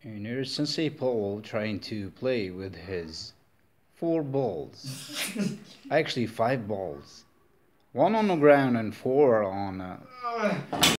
And here's Sensei Paul trying to play with his 4 balls. Actually, 5 balls. 1 on the ground and 4 on